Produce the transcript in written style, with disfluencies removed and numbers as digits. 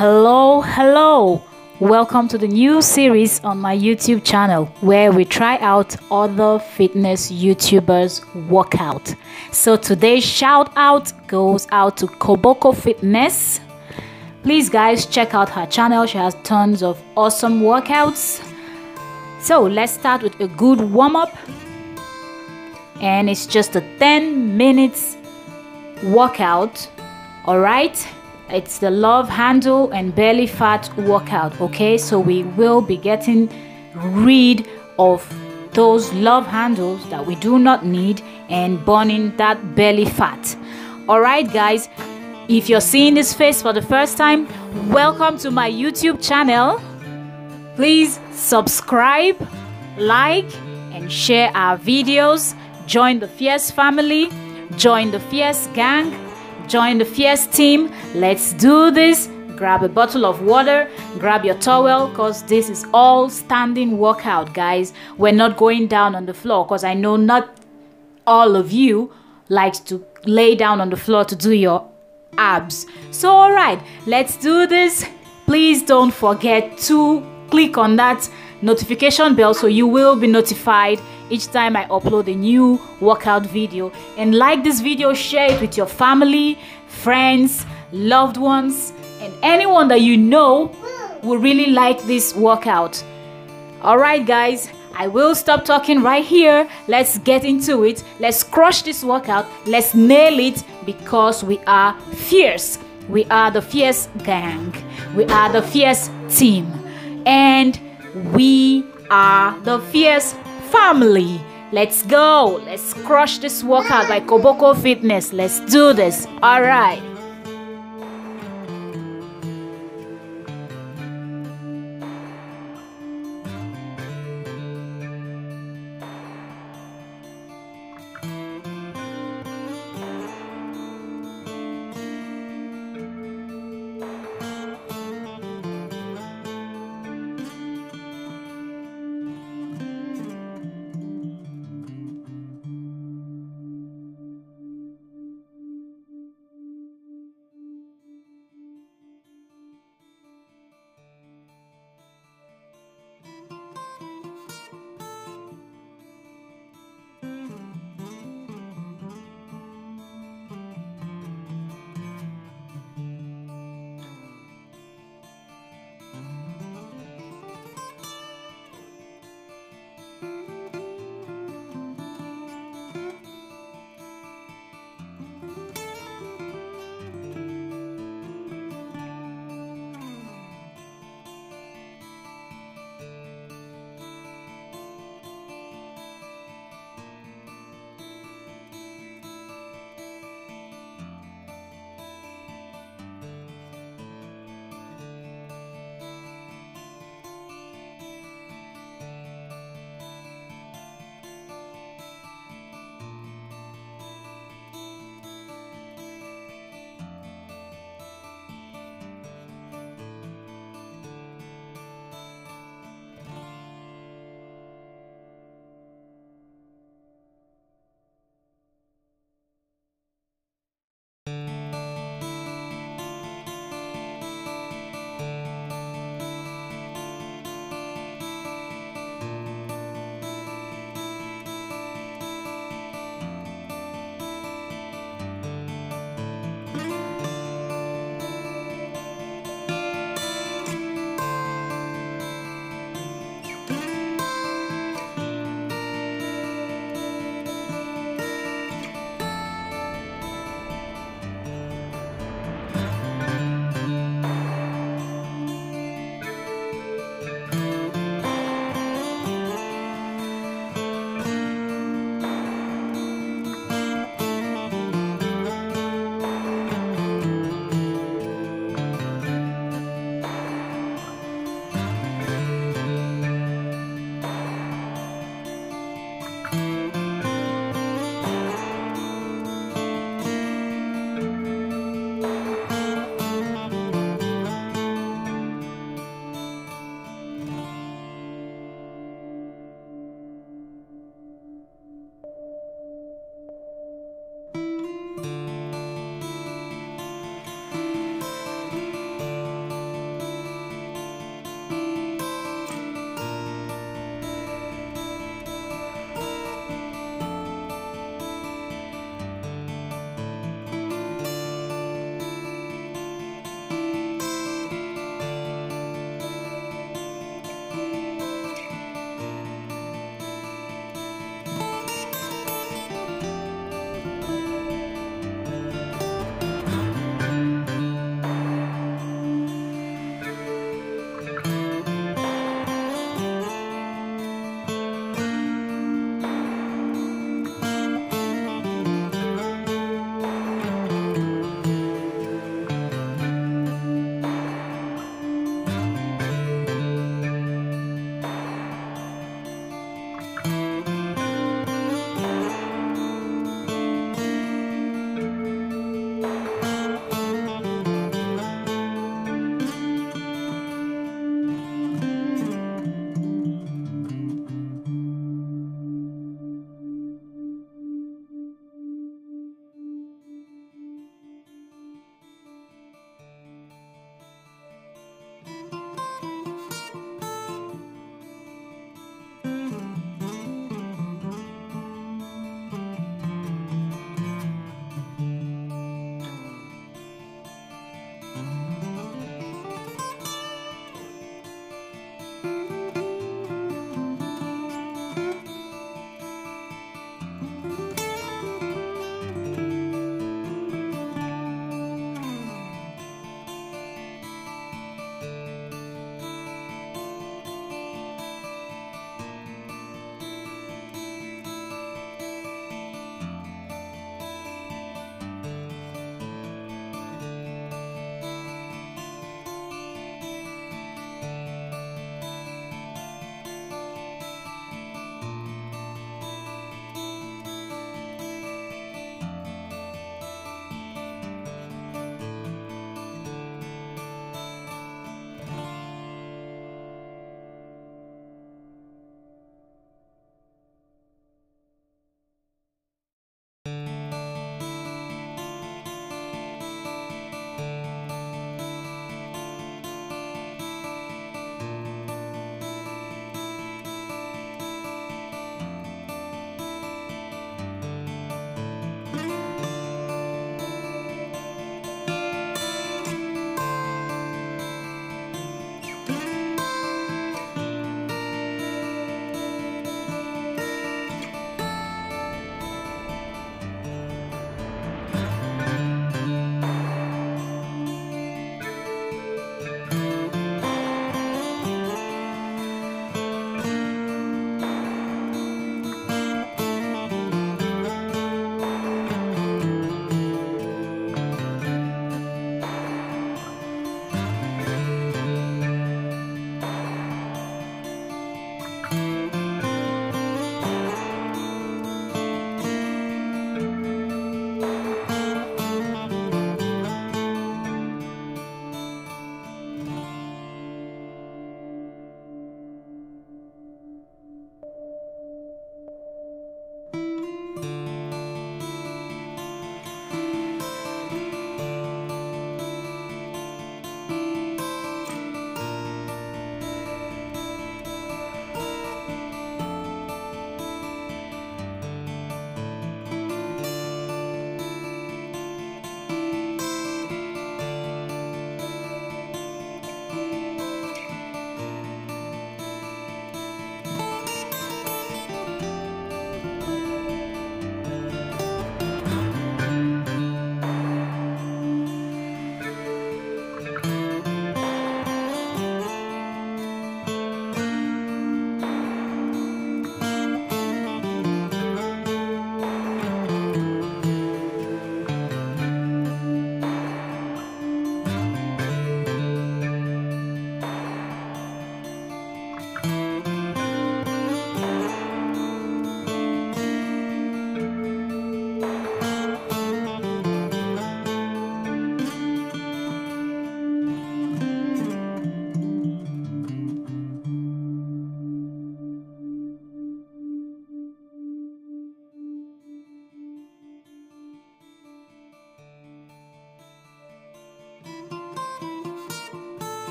Hello. Welcome to the new series on my YouTube channel where we try out other fitness YouTubers workout. So today's shout out goes out to Koboko Fitness. Please guys, check out her channel. She has tons of awesome workouts. So let's start with a good warm-up. And it's just a 10 minutes workout. Alright, it's the love handle and belly fat workout. Okay, so we will be getting rid of those love handles that we do not need and burning that belly fat. Alright guys, if you're seeing this face for the first time, welcome to my YouTube channel. Please subscribe, like and share our videos. Join the Fierce family, join the Fierce gang, join the Fierce team. Let's do this. Grab a bottle of water, grab your towel, because this is all standing workout, guys. We're not going down on the floor, because I know not all of you likes to lay down on the floor to do your abs. So all right, let's do this. Please don't forget to click on that notification bell so you will be notified each time I upload a new workout video. And like this video, share it with your family, friends, loved ones, and anyone that you know will really like this workout. Alright guys, I will stop talking right here. Let's get into it. Let's crush this workout. Let's nail it, because we are fierce. We are the Fierce gang. We are the Fierce team. And we are the Fierce family. Let's go. Let's crush this workout by Koboko Fitness. Let's do this. All right.